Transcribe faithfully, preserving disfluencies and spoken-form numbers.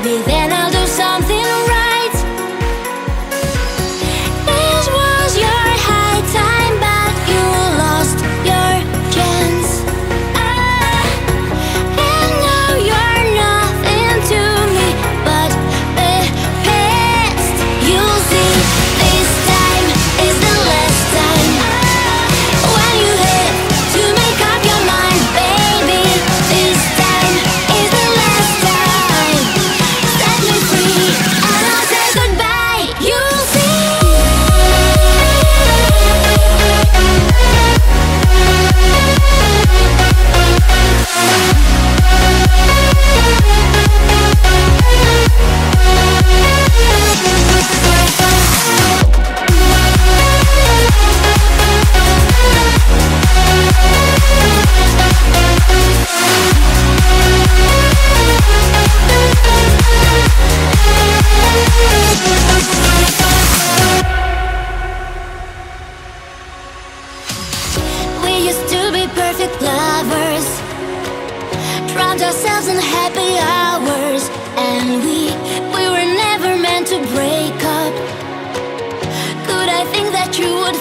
baby, then I'll do something right. This was your high time, but you lost your chance. Ah, and now you're nothing to me but the past. You'll see, this time is the last time. When you have to make up your mind, baby, this time is the last time. Set me free and I'll say goodbye. You'll see. We used to be perfect lovers, drowned ourselves in happy hours, and we we were never meant to break up. Could I think that you would